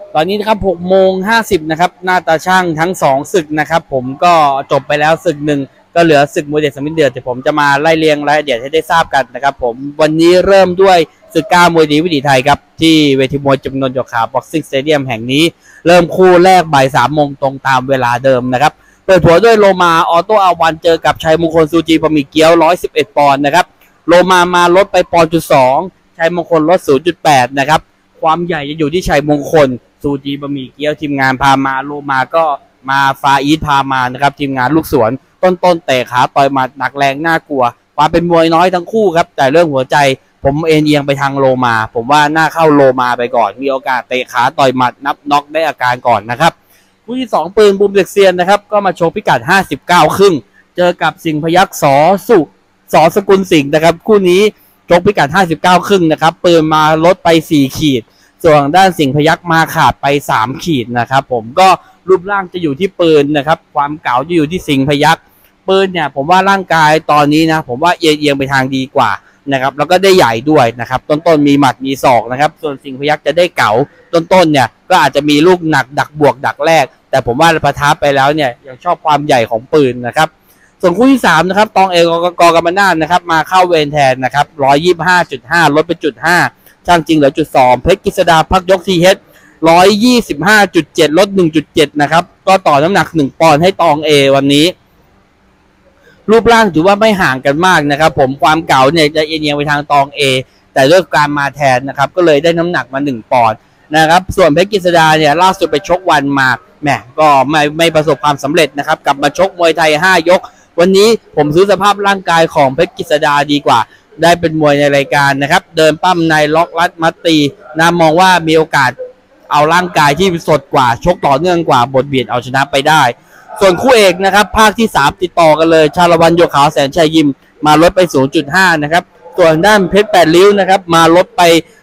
ตอนนี้นะครับ6:50นะครับหน้าตาช่างทั้ง2ศึกนะครับผมก็จบไปแล้วศึกหนึ่งก็เหลือศึกมวยเด็ด3 เดือนแต่ผมจะมาไล่เรียงรายละเอียดให้ได้ทราบกันนะครับผมวันนี้เริ่มด้วยศึก9มวยดีวิถีไทยครับที่เวทีมวยจำนวนหยกขาวบ็อกซิ่งสเตเดียมแห่งนี้เริ่มคู่แรกบ่าย3 โมงตรงตามเวลาเดิมนะครับเปิดหัวด้วยโลมาออโต้อาวันเจอกับชัยมงคลซูจีบะหมี่เกี๊ยว111ปอนด์นะครับโลมาลดไปปอนด์.2ชัยมงคลลด 0.8 นะครับความใหญ่จะอยู่ที่ชัยมงคลซูจีบะหมี่เกี๊ยวทีมงานพามาโลมาก็มาฟาอีทพามานะครับทีมงานลูกสวนต้นเตะขาต่อยหมัดหนักแรงน่ากลัวความเป็นมวยน้อยทั้งคู่ครับแต่เรื่องหัวใจผมเอียงไปทางโลมาผมว่าน่าเข้าโลมาไปก่อนมีโอกาสเตะขาต่อยหมัดนับน็อกได้อาการก่อนนะครับคู่ที่2ปืนบูมเด็กเซียนนะครับก็มาโชว์พิกัด59ครึ่งเจอกับสิงห์พยัคฆ์สอสกุลสิงห์นะครับคู่นี้ชกพิกัด59ครึ่งนะครับปืนมาลดไป4ขีดส่วนด้านสิงห์พยัคฆ์มาขาดไป3ขีดนะครับผมก็รูปร่างจะอยู่ที่ปืนนะครับความเก๋าจะอยู่ที่สิงห์พยัคฆ์ปืนเนี่ยผมว่าร่างกายตอนนี้นะผมว่าเอียงไปทางดีกว่านะครับแล้วก็ได้ใหญ่ด้วยนะครับต้นมีหมัดมีศอกนะครับส่วนสิงห์พยัคฆ์จะได้เก๋าต้นเนี่ยก็อาจจะมีลูกหนักดักบวกดักแรกแต่ผมว่าประทับไปแล้วเนี่ยยังชอบความใหญ่ของปืนนะครับส่วนคู่ที่3นะครับตองเอกกำมนาจนะครับมาเข้าเวรแทนนะครับ125.5ลดไป0.5ช่างจริงเหลือ0.2เพชรกฤษดาพักยกทีเฮด125.7ลด 1.7 นะครับก็ต่อน้ำหนัก1 ปอนด์ให้ตองเอวันนี้รูปร่างถือว่าไม่ห่างกันมากนะครับผมความเก่าเนี่ยจะเอียงไปทางตองเอแต่ด้วยการมาแทนนะครับก็เลยได้น้ำหนักมา1 ปอนด์นะครับส่วนเพชรกฤษดาเนี่ยล่าสุดไปชกวันมาแหมก็ไม่ประสบความสำเร็จนะครับกลับมาชกมวยไทย5 ยกวันนี้ผมซื้อสภาพร่างกายของเพชรกฤษดาดีกว่าได้เป็นมวยในรายการนะครับเดินปั้มในล็อกรัดมัดตีนะมองว่ามีโอกาสเอาร่างกายที่สดกว่าชกต่อเนื่องกว่าบทเบียดเอาชนะไปได้ส่วนคู่เอกนะครับภาคที่3ติดต่อกันเลยชาละวันโยขาวแสนชัยยิมมาลดไป 0.5 นะครับส่วนด้านเพชร8ริ้วนะครับมาลดไป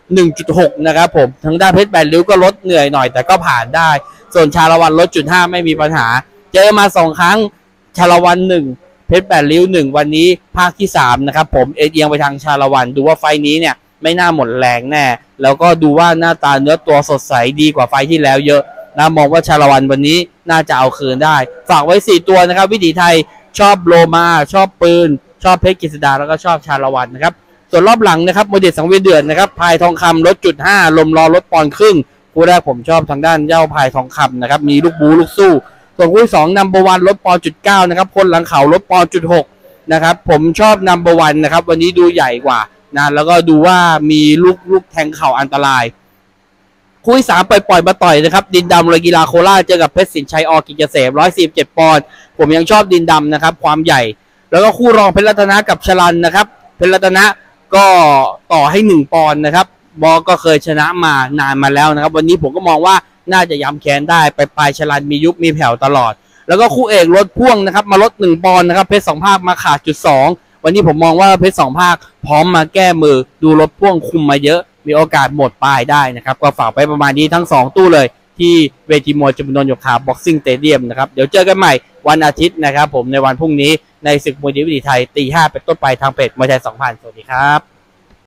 1.6 นะครับผมทางด้านเพชร8ริ้วก็ลดเหนื่อยหน่อยแต่ก็ผ่านได้ส่วนชาละวันลด 0.5 ไม่มีปัญหาเจอมา2 ครั้งชาละวัน1เพชร8ริ้ว1วันนี้ภาคที่3นะครับผมเอียงไปทางชาละวันดูว่าไฟนี้เนี่ยไม่น่าหมดแรงแน่แล้วก็ดูว่าหน้าตาเนื้อตัวสดใสดีกว่าไฟที่แล้วเยอะนะมองว่าชาละวันวันนี้น่าจะเอาคืนได้ฝากไว้4 ตัวนะครับวิถีไทยชอบโลมาชอบปืนชอบเพชรกฤษดาแล้วก็ชอบชาละวันนะครับส่วนรอบหลังนะครับมวยเด็ดสังเวียนเดือดนะครับพายทองคำลด 0.5 ลมรอลดปอนด์ครึ่งคู่แรกผมชอบทางด้านเจ้าพายทองคำนะครับมีลูกบูลูกสู้ส่วนคู่ที่2นัมเบอร์วันลดปอนด์ 0.9 นะครับคนหลังเขาลดปอนด์ 0.6 นะครับผมชอบนัมเบอร์วันนะครับวันนี้ดูใหญ่กว่านะแล้วก็ดูว่ามีลูกแทงเข่าอันตรายคู่ที่3ปล่อยมาต่อยนะครับดินดำเลยกีฬาโคราชเจอกับเพชรสินชัยอกิจเกษม147 ปอนด์ผมยังชอบดินดำนะครับความใหญ่แล้วก็คู่รองเพชรรัตนะกับชลันนะครับเพชรรัตนะก็ต่อให้1 ปอนด์นะครับก็เคยชนะมานานมาแล้วนะครับวันนี้ผมก็มองว่าน่าจะย้ำแค้นได้ไปปลายชลันมียุบมีแผ่วตลอดแล้วก็คู่เอกลดพ่วงนะครับมาลด1 ปอนด์นะครับเพชร2 ภาคมาขาด 0.2 วันนี้ผมมองว่าเพชร2 ภาคพร้อมมาแก้มือดูลดพ่วงคุมมาเยอะมีโอกาสหมดปลายได้นะครับก็ฝากไปประมาณนี้ทั้ง2 ตู้เลยที่เวทีมวยจำนวนหยกขาวบ็อกซิ่งสเตเดียมนะครับเดี๋ยวเจอกันใหม่วันอาทิตย์นะครับผมในวันพรุ่งนี้ในศึกมวยดีวิถีไทยตี 5เป็นต้นไปทางเพจมวยไทย 2,000 สวัสดีครับ